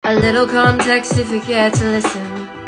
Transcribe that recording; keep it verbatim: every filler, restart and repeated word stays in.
A little context if you care to listen.